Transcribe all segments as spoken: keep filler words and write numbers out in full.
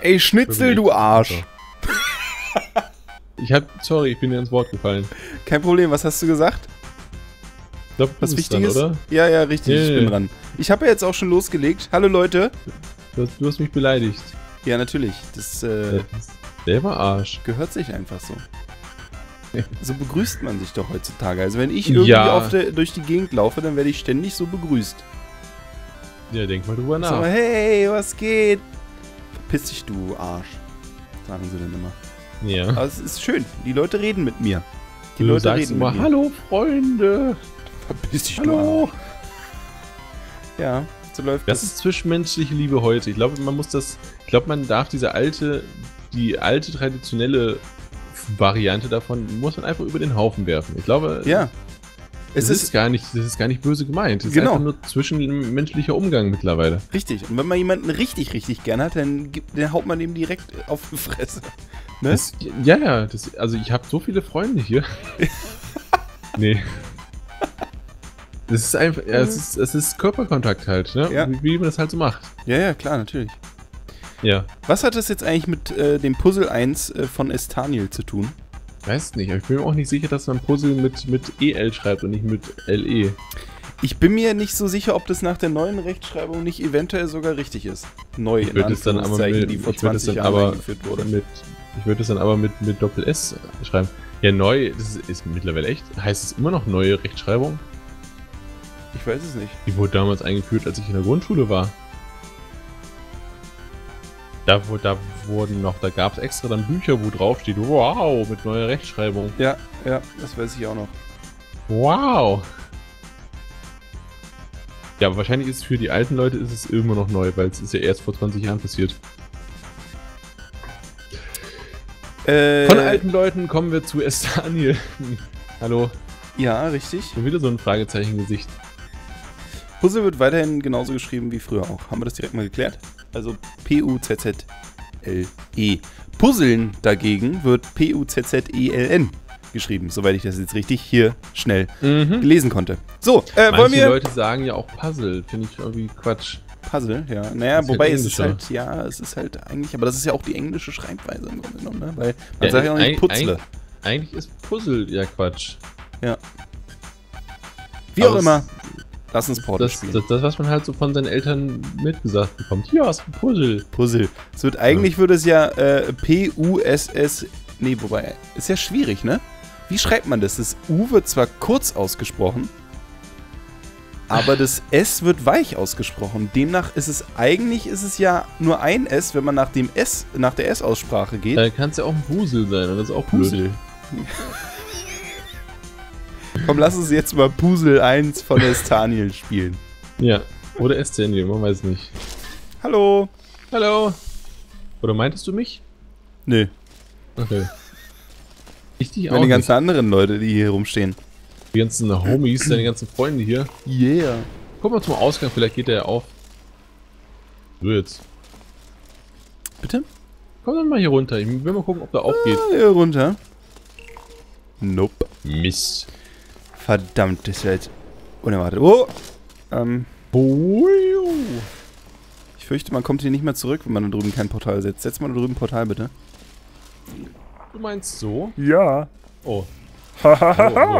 Ey, Schnitzel, du Arsch. Ich hab, sorry, ich bin dir ins Wort gefallen. Kein Problem, was hast du gesagt? Ich glaub, Was du bist wichtig dran, ist? oder? Ja, ja, richtig, Nee, ich nee. bin dran. Ich habe ja jetzt auch schon losgelegt. Hallo Leute. Du hast, du hast mich beleidigt. Ja, natürlich. Das äh, Selber Arsch. gehört sich einfach so. Ja. So begrüßt man sich doch heutzutage. Also wenn ich irgendwie Ja. auf der, durch die Gegend laufe, dann werde ich ständig so begrüßt. Ja, denk mal drüber Sag mal, nach. hey, was geht? Verpiss dich, du Arsch. Sagen sie dann immer. Ja. Aber es ist schön. Die Leute reden mit mir. Die Du Leute sagst reden immer, mit mir. hallo Freunde. Verpiss dich, du Hallo. Arsch. Ja, so läuft Das das. ist zwischenmenschliche Liebe heute. Ich glaube, man muss das, ich glaube, man darf diese alte, die alte traditionelle Variante davon, muss man einfach über den Haufen werfen. Ich glaube, Ja. es Es ist, ist gar nicht, das ist gar nicht böse gemeint. Es Genau. ist einfach nur zwischenmenschlicher Umgang mittlerweile. richtig. Und wenn man jemanden richtig, richtig gern hat, dann, gibt, dann haut man dem direkt auf die Fresse. Ne? Das, ja, ja, das, also ich habe so viele Freunde hier. Nee. Das ist einfach, ja, es ist, es ist Körperkontakt halt, ne? Ja. Wie, wie man das halt so macht. Ja, ja, klar, natürlich. Ja. Was hat das jetzt eigentlich mit äh, dem Puzzle eins äh, von Estaniel zu tun? Weiß nicht, aber ich bin mir auch nicht sicher, dass man Puzzle mit, mit E L schreibt und nicht mit L E. Ich bin mir nicht so sicher, ob das nach der neuen Rechtschreibung nicht eventuell sogar richtig ist. Neu, Ich in würde es dann aber Anführungszeichen, mit, die vor ich würde es zwanzig dann Jahren aber eingeführt wurde. mit, ich würde es dann aber mit, mit Doppel S schreiben. Ja, neu, das ist, ist mittlerweile echt. Heißt es immer noch neue Rechtschreibung? Ich weiß es nicht. Die wurde damals eingeführt, als ich in der Grundschule war. Da, wo, da wurden noch, da gab es extra dann Bücher, wo drauf steht, wow, mit neuer Rechtschreibung. Ja, ja, das weiß ich auch noch. Wow. Ja, aber wahrscheinlich ist es für die alten Leute ist es immer noch neu, weil es ist ja erst vor zwanzig Jahren passiert. Äh, Von alten Leuten kommen wir zu Estaniel. Hallo. Ja, richtig. Schon wieder so ein Fragezeichen-Gesicht. Puzzle wird weiterhin genauso geschrieben wie früher auch. Haben wir das direkt mal geklärt? Also P U Z Z L E. Puzzeln dagegen wird P U Z Z E L N geschrieben, soweit ich das jetzt richtig hier schnell Mhm. lesen konnte. So, äh, wollen Manche wir... Leute sagen ja auch Puzzle. Finde ich irgendwie Quatsch. Puzzle, ja. Naja, ist wobei halt es ist englischer. halt, ja, es ist halt eigentlich, aber das ist ja auch die englische Schreibweise im Grunde genommen, ne? Weil man Ja, sagt ja auch nicht eig- Putzle. eig- Eigentlich ist Puzzle ja Quatsch. Wie aber auch es- immer. Lass uns Portal Das, spielen. das, das, was man halt so von seinen Eltern mitgesagt bekommt. Hier hast du ein Puzzle. Puzzle. Es wird, eigentlich würde es ja äh, P U S S, nee, wobei, ist ja schwierig, ne? Wie schreibt man das? Das U wird zwar kurz ausgesprochen, aber das S wird weich ausgesprochen. Demnach ist es, eigentlich ist es ja nur ein S, wenn man nach dem S, nach der S-Aussprache geht. Da kann es ja auch ein Puzzle sein, und das ist auch blöd. Komm, lass uns jetzt mal Puzzle eins von Estaniel spielen. Ja. Oder Estaniel, man weiß nicht. Hallo. Hallo. Oder meintest du mich? Nö, Okay. Ich dich auch wenn die nicht. ganzen anderen Leute, die hier rumstehen. Die ganzen Homies, deine ganzen Freunde hier. Yeah. Guck mal zum Ausgang, vielleicht geht der ja auf. So jetzt. Bitte? Komm dann mal hier runter. Ich will mal gucken, ob der aufgeht. Ah, hier runter. Nope. Mist. Verdammt, das ist ja jetzt unerwartet. Oh! Ähm, ich fürchte, man kommt hier nicht mehr zurück, wenn man da drüben kein Portal setzt. Setz mal da drüben ein Portal, bitte. Du meinst so? Ja. Oh. oh, oh.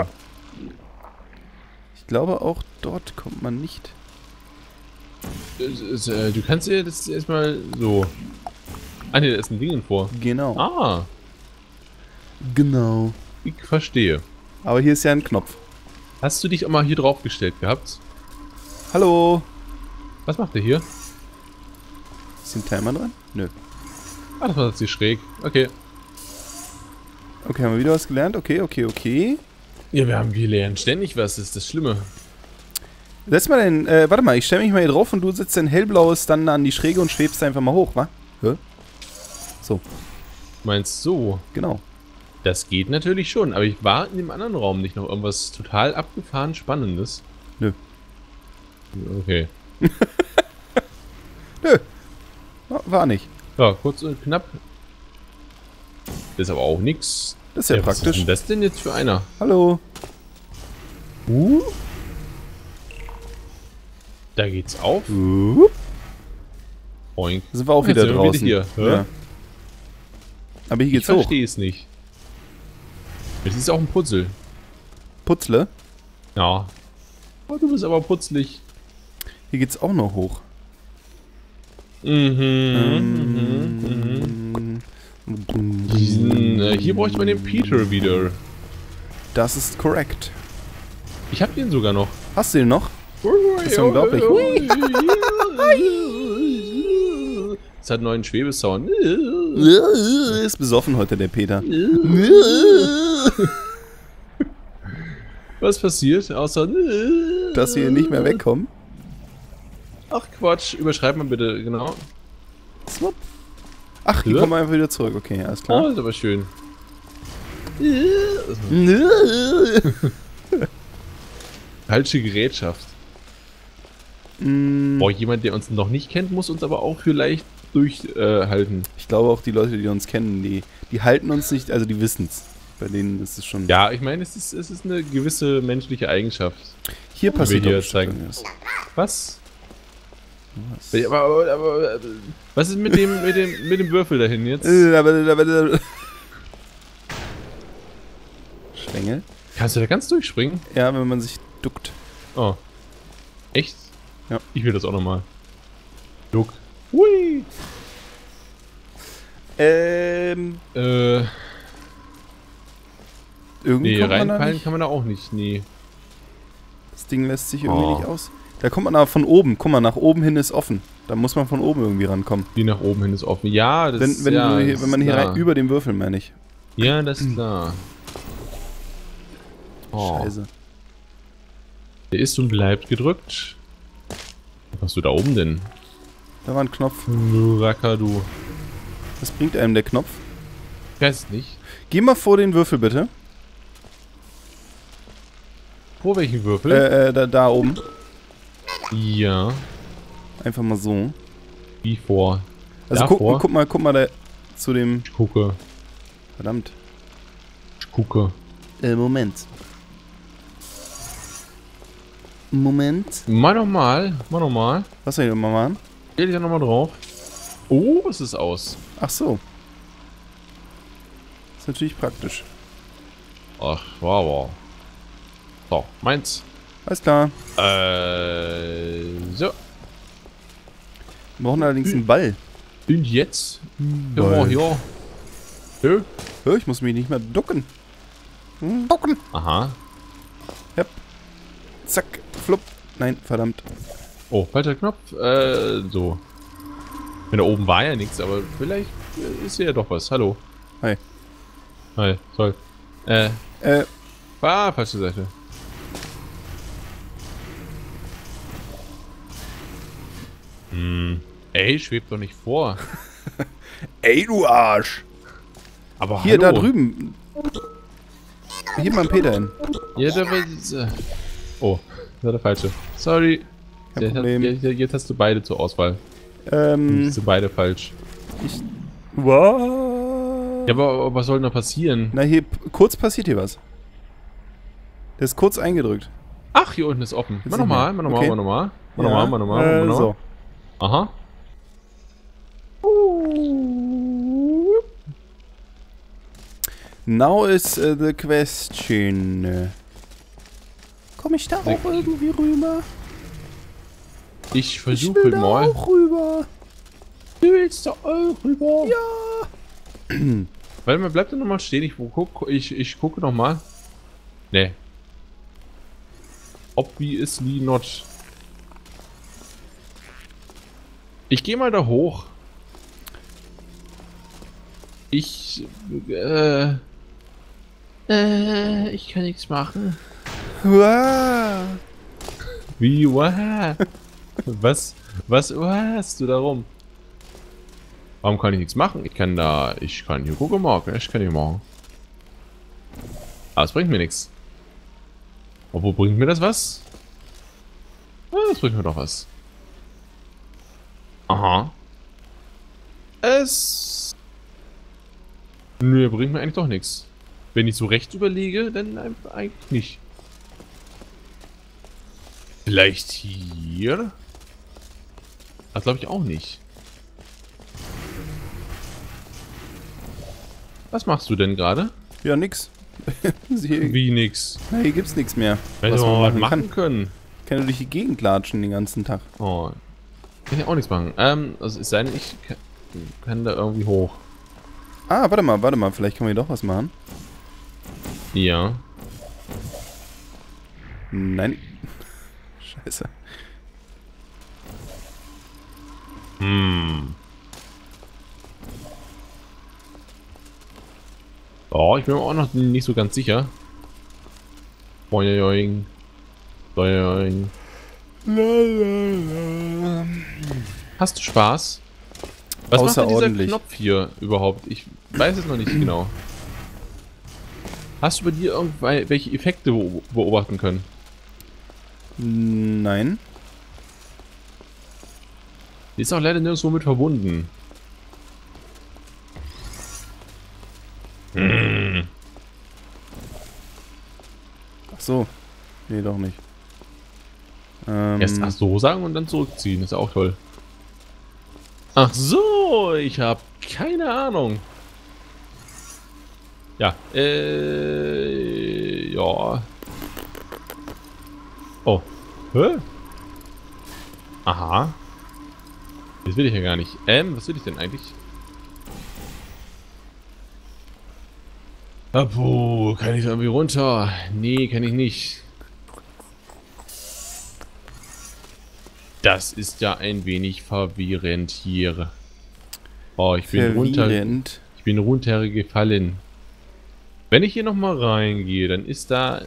Ich glaube, auch dort kommt man nicht. Es- es, äh, Du kannst dir das erstmal so. Ah ne, da ist ein Ding vor. Genau. Ah, Genau. ich verstehe. Aber hier ist ja ein Knopf. Hast du dich auch mal hier drauf gestellt gehabt? Hallo. Was macht der hier? Ist ein Timer dran? Nö. Ah, das war jetzt hier schräg. Okay. Okay, haben wir wieder was gelernt? Okay, okay, okay. Ja, wir haben, wir lernen ständig was, das ist das Schlimme. Setz mal den, äh, warte mal, ich stelle mich mal hier drauf und du setzt dein hellblaues dann an die Schräge und schwebst einfach mal hoch, wa? Hä? So, Meinst so? genau. Das geht natürlich schon, aber ich war in dem anderen Raum nicht noch irgendwas total abgefahren Spannendes. Nö. Okay. Nö. War- War nicht. Ja, kurz und knapp. Das ist aber auch nix. Das ist ja, Was ist praktisch. denn das denn jetzt für einer? Hallo. Uh. Da geht's auf. Uh. Oink. Da sind wir auch Jetzt wieder sind wir draußen. hier. Hä? Ja. Aber hier Ich geht's hoch. verstehe es nicht. Das ist auch ein Puzzle. Putzle. Ja. Oh, du bist aber putzlig. Hier geht's auch noch hoch. Mhm. Mhm. Mhm. Diesen, äh, hier bräuchte man den Peter wieder. Das ist korrekt. Ich hab den sogar noch. Hast du den noch? Das ist unglaublich. Es hat einen neuen Schwebesound. Ist besoffen heute der Peter. Was passiert? Außer... Dass wir nicht mehr wegkommen. Ach Quatsch, überschreib mal bitte, genau. Swap. Ach, hier Ja. kommen wir einfach wieder zurück. Okay, alles Oh, klar. ist aber schön. Falsche Gerätschaft. Mm, Boah, jemand, der uns noch nicht kennt, muss uns aber auch vielleicht durchhalten. Ich glaube auch die Leute, die uns kennen, die, die halten uns nicht, also die wissen's. Bei denen ist es schon... Ja, ich meine, es ist, es ist eine gewisse menschliche Eigenschaft. Hier passiert hier doch bestimmt zeigen. irgendwas. Was? Was? Aber, aber, aber, aber was ist mit dem, mit dem, mit dem Würfel dahin jetzt? Äh, aber- aber- aber- Schwengel? Kannst du da ganz durchspringen? Ja, wenn man sich duckt. Oh. Echt? Ja. Ich will das auch nochmal. Duck. Hui. Ähm, Äh, irgendwie nee, kommt man da reinfallen nicht. kann man da auch nicht, nee. Das Ding lässt sich irgendwie Oh. nicht aus. Da kommt man aber von oben. Guck mal, nach oben hin ist offen. Da muss man von oben irgendwie rankommen. Die nach oben hin ist offen. Ja, das Wenn, ist wenn, ja, du hier, das wenn man ist hier klar. rein, über den Würfel, meine ich. Ja, das ist klar. Oh, Scheiße. der ist und bleibt gedrückt. Was hast du da oben denn? Da war ein Knopf. Du Racker, du. Was bringt einem der Knopf? Ich weiß es nicht. Geh mal vor den Würfel, bitte. Vor welchen Würfel? Äh, äh, da, da oben. Ja, Einfach mal so. wie vor. Also guck, Davor? guck mal, guck mal da zu dem... Ich gucke. Verdammt. Ich gucke. Äh, Moment. Moment. Mal nochmal. Mal nochmal. Was soll ich nochmal machen? Geh da nochmal drauf. Oh, es ist aus. Ach so. Ist natürlich praktisch. Ach, wow, wow. So, meins. Alles klar. Äh, so. Wir brauchen allerdings einen Ball. Und jetzt? Ja, Ball. ja. Ja. Hör, ich muss mich nicht mehr ducken. Hm, Ducken. Aha. Zack. Flupp. Nein, verdammt. Oh, falscher Knopf. Äh, so. Wenn da oben war ja nichts, aber vielleicht äh, ist hier ja doch was. Hallo. Hi. Hi, soll. Äh, Äh, ah, falsche Seite. Hm. Ey, schwebt doch nicht vor. ey, du Arsch. Aber Hier, da hallo. drüben. Hier mal einen Peter hin. Ja, da war diese. Oh, das war der falsche. Sorry. Kein Jetzt, Problem. Jetzt, jetzt hast du beide zur Auswahl. Ähm, Jetzt sind beide falsch. wow. Ja, aber, aber was soll noch passieren? Na, hier, p- kurz passiert hier was. Der ist kurz eingedrückt. Ach, hier unten ist offen. Jetzt Mal nicht nochmal, mehr. mal nochmal, Okay. mal nochmal. Mal Ja, nochmal, mal nochmal, äh, mal nochmal. so. Aha. Now is uh, the question. Komm ich da Nee. auch irgendwie rüber? Ich Ich versuche will da mal. auch rüber. Du willst da auch rüber? Ja. Warte mal, bleib da nochmal stehen. Ich guck, ich, ich gucke nochmal. Nee. Obviously not. Ich gehe mal da hoch. Ich. Äh. Äh, ich kann nichts machen. Wow. Wie, wow. Was? Was wow, hast du da rum? Warum kann ich nichts machen? Ich kann da. Ich kann hier gucken machen. Ich kann hier machen. Aber es bringt mir nichts. Obwohl, bringt mir das was? Ah, das bringt mir doch was. Aha. Es. Nö, bringt mir eigentlich doch nichts. Wenn ich so recht überlege, dann einfach eigentlich nicht. Vielleicht hier? Das glaube ich auch nicht. Was machst du denn gerade? Ja, nix. hier, Wie nix? na, hier gibt's nichts mehr. Hätte was man man mal machen machen kann. können. Ich kann ja durch die Gegend latschen den ganzen Tag. Oh. Kann ich auch nichts machen. Ähm, also es sei denn, ich kann, kann da irgendwie hoch. Ah, warte mal, warte mal. Vielleicht können wir hier doch was machen. Ja. Nein. Scheiße. Hm. Oh, ich bin mir auch noch nicht so ganz sicher. Boing. Boing. Hast du Spaß? Was macht denn dieser Außerordentlich. Knopf hier überhaupt? Ich weiß es noch nicht genau. Hast du bei dir irgendwelche Effekte beobachten können? Nein. Die ist auch leider nirgendwo mit verbunden. Hm. Ach so. Nee, doch nicht. Ähm, Erst ach so sagen und dann zurückziehen. Ist auch toll. Ach so, ich habe keine Ahnung. Ja, äh, ja. Oh. Hä? Aha. Das will ich ja gar nicht. Ähm, was will ich denn eigentlich? Apo, kann ich da irgendwie runter? Nee, kann ich nicht. Das ist ja ein wenig verwirrend hier. Oh, ich bin runter. verwirrend. Ich bin runtergefallen. Wenn ich hier nochmal reingehe, dann ist da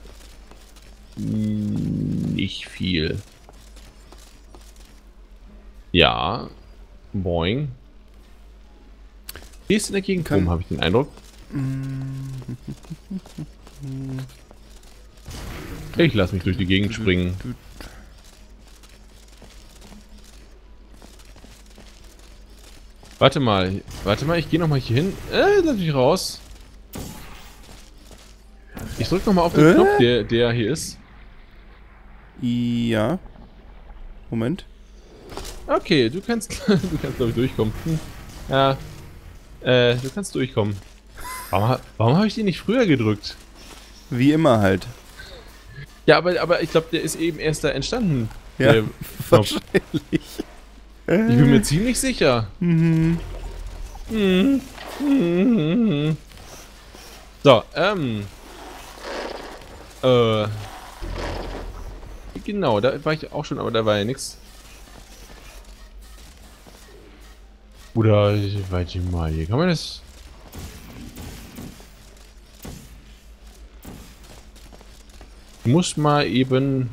nicht viel. Ja. Boing. Hier ist in der Gegend rum, habe ich den Eindruck. Ich lasse mich durch die Gegend springen. Warte mal, warte mal, ich gehe nochmal hier hin. Äh, lass mich raus. Ich drück nochmal auf den Äh? Knopf, der, der hier ist. Ja. Moment. Okay, du kannst, du kannst glaube ich durchkommen. Hm. Ja, äh, du kannst durchkommen. Warum, ha- warum habe ich den nicht früher gedrückt? Wie immer halt. Ja, aber, aber ich glaube, der ist eben erst da entstanden. Ja, Der wahrscheinlich. Ich bin mir ziemlich sicher. Mhm. Mhm. Mhm. So, ähm. Äh. Genau, da war ich auch schon, aber da war ja nichts. Oder, warte mal, hier kann man das. Ich muss mal eben.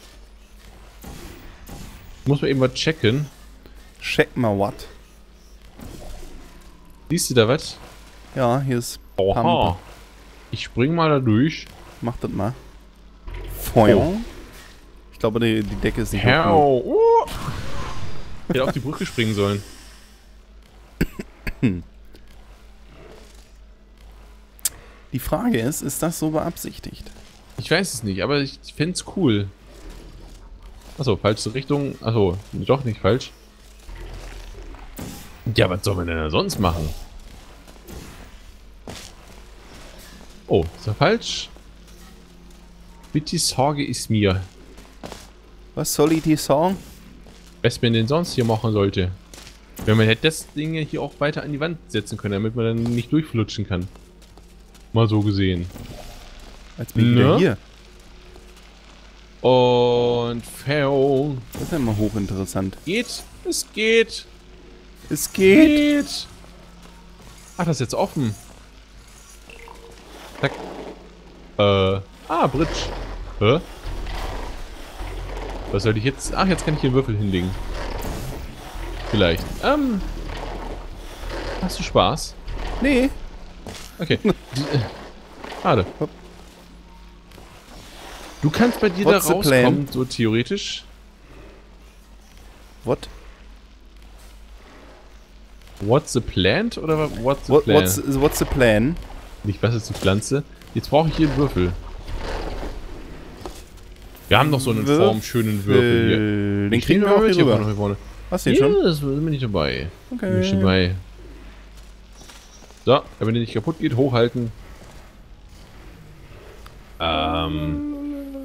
Ich muss mal eben was checken. Check mal what. Siehst du da was? Ja, hier ist Oha. Pampe. Ich spring mal da durch. Mach das mal. Feuer. Oh. Ich glaube, die, die Decke ist nicht hoch genug. Hau. Uh. Ich hätte auf die Brücke springen sollen. Die Frage ist, ist das so beabsichtigt? Ich weiß es nicht, aber ich fände es cool. Achso, falsche Richtung. Achso, doch nicht falsch. Ja, was soll man denn da sonst machen? Oh, ist er falsch? Bitte Sorge ist mir. Was soll ich dir sagen? Was man denn sonst hier machen sollte. Wenn man hätte das Ding hier auch weiter an die Wand setzen können, damit man dann nicht durchflutschen kann. Mal so gesehen. Als bin ich wieder Ne? hier. Und fail. Das ist ja immer hochinteressant. Geht. Es geht. Es geht. Geht. Ach, das ist jetzt offen. Zack. Äh. Ah, Bridge. Hä? Was soll ich jetzt? Ach, jetzt kann ich hier einen Würfel hinlegen. Vielleicht. Ähm. Hast du Spaß? Nee. Okay. Schade. Du kannst bei dir What's da the plan? rauskommen, so theoretisch. What? What's the plant oder wa- what's the What plan? what's, what's the plan? Nicht, was ist die Pflanze? Jetzt brauche ich hier einen Würfel. Wir haben noch so einen Würfel. formschönen Würfel hier. Den kriegen wir mal auch mit hier hier rüber. vorne. Hast du den Ja, schon? das bin ich dabei. Bin ich Okay. dabei. So, damit der nicht kaputt geht, hochhalten. Ähm.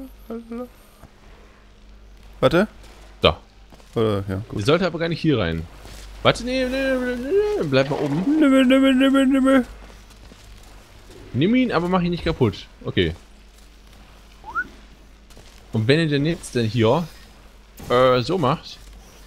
Warte. So. Oder, ja, gut. Die sollte aber gar nicht hier rein. Warte, nee, nee, nee, nee, bleib mal oben. Nimmel, nimmel, nimmel, nimmel. Nimm ihn, aber mach ihn nicht kaputt. Okay. Und wenn ihr den jetzt denn hier äh, so macht.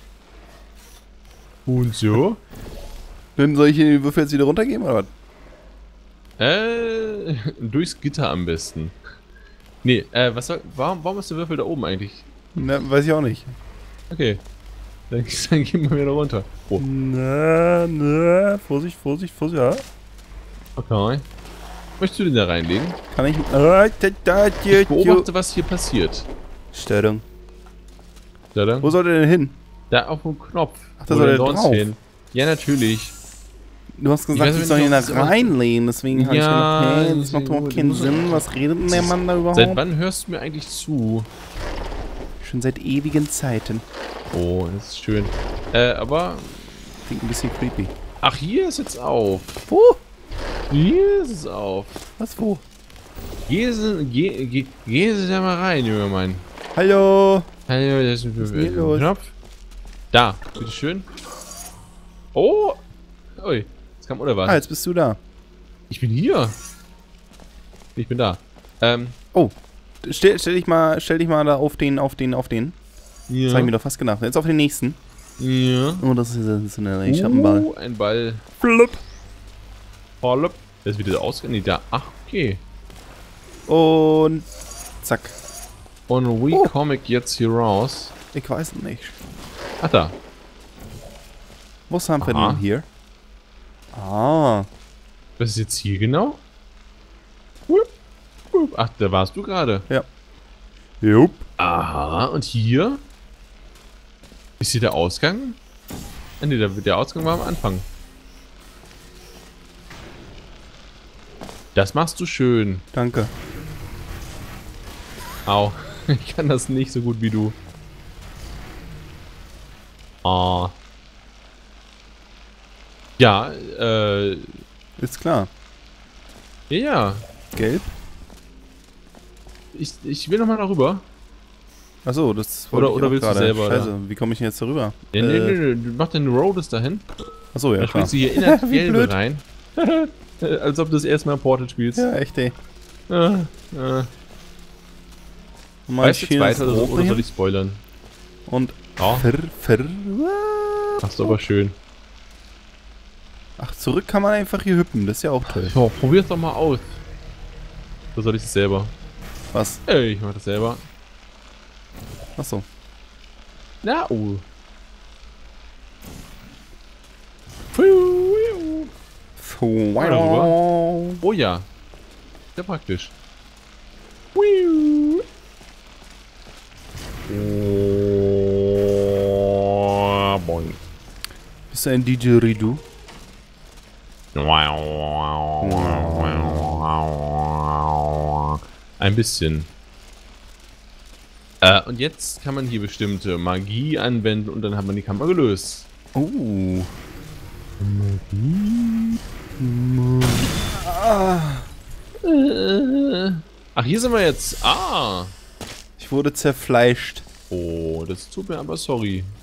Und so. Dann soll ich den Würfel jetzt wieder runtergeben, oder was? Äh, durchs Gitter am besten. Nee, äh, was soll, warum, warum ist der Würfel da oben eigentlich? Na, weiß ich auch nicht. Okay. Dann, dann gehen wir wieder runter. Oh. Na, na, Vorsicht, Vorsicht, Vorsicht, ja. Okay. Möchtest du den da reinlegen? Kann ich... Ah, da, da, Ich beobachte, was hier passiert. Störung. Da, da, Wo soll der denn hin? da auf dem Knopf. Ach, da Wo soll denn der sonst drauf. hin? Ja, natürlich. Du hast gesagt, weiß ich nicht, soll ob ihn da das immer- reinlehnen, deswegen habe ich Ja, gedacht, hey, das macht sehr überhaupt gut. keinen Muss- Sinn. Was redet denn der Mann da überhaupt? Seit wann hörst du mir eigentlich zu? Schon seit ewigen Zeiten. Oh, das ist schön. Äh, aber... Klingt ein bisschen creepy. Ach, hier ist jetzt auf. Wo? Hier ist es auf. Was, wo? Geh, sie- geh, geh, geh sie da mal rein, junger Mann. Hallo? Hallo, das ist ist denn hier los? ein Knopf. Da, bitteschön. Oh! Ui, jetzt kam Ah, unerwartet. jetzt bist du da. Ich bin hier. Ich bin da. Ähm, Oh, stell, stell dich mal, stell dich mal da auf den, auf den, auf den. ja. Das hab ich mir doch fast gedacht. Jetzt auf den nächsten. Ja. Oh, das ist, das ist eine, ich hab einen Ball. Uh, ein Ball. Flup. Hollop. Das ist wieder ausgegangen. Nee, da. Ach, okay. Und zack. Und wie Oh. komme ich jetzt hier raus? Ich weiß es nicht. Ach, da. Was haben wir Aha. denn hier? Ah. Was ist jetzt hier genau? Wupp, wupp. Ach, da warst du gerade. Jupp. Aha, und hier? Ist hier der Ausgang? Ah, nee, der, der Ausgang war am Anfang. Das machst du schön. Danke. Au. Ich kann das nicht so gut wie du. Ah. Ja, äh. Ist klar. Ja, ja. Gelb? Ich, ich will nochmal darüber. Achso, das Oder- ich oder auch willst du gerade. selber, oder? Scheiße, wie komme ich denn jetzt darüber? Ja, nee, Äh, nee, nee. Mach den Rhodes dahin. Achso, ja Dann klar. spielst du hier in das Wie Gelbe blöd. rein. Als ob du das erste Mal Portal spielst. Ja, echt ey. Ja, ja. Mal Weißt du jetzt weiter oder, oder soll ich spoilern? Und Ja, fir, fir, machst du aber schön. Ach, zurück kann man einfach hier hüppen, das ist ja auch toll. Ja, probier's doch mal aus. Oder soll ich es selber? Was? Ey, ich mach das selber. Achso. Na, oh. Wow. Oh ja. Sehr praktisch. Oh, boing. Bist du ein D J Ridu? Ein bisschen. Äh, und jetzt kann man hier bestimmte Magie anwenden und dann hat man die Kammer gelöst. Oh. Äh. Ach, hier sind wir jetzt. Ah. Ich wurde zerfleischt. Oh, das tut mir aber sorry.